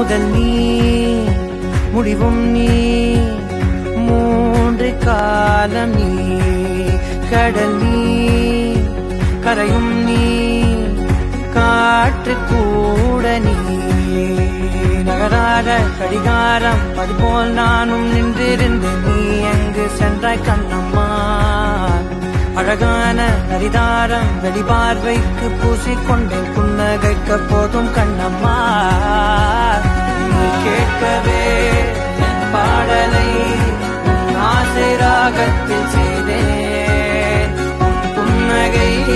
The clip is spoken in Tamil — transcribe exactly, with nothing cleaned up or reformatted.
முதல் நீ முடிவும் நீ மூன்று காலம் நீ கடல் நீ கரையும் நீ காற்று கூட நீ நகராத கடிகாரம் அதுபோல் நானும் நின்றிருந்து நீ எங்கு சென்றாய் கண்ணம்மா அழகான ஹரிதாரம் வெளிபார்வைக்கு பூசிக்கொண்டேன் புன்னகைக்க போதும் கண்ணம்மா நீ கேட்கவே பாடலை ஆசை ராகத்தில் செய்தேன் புன்னகை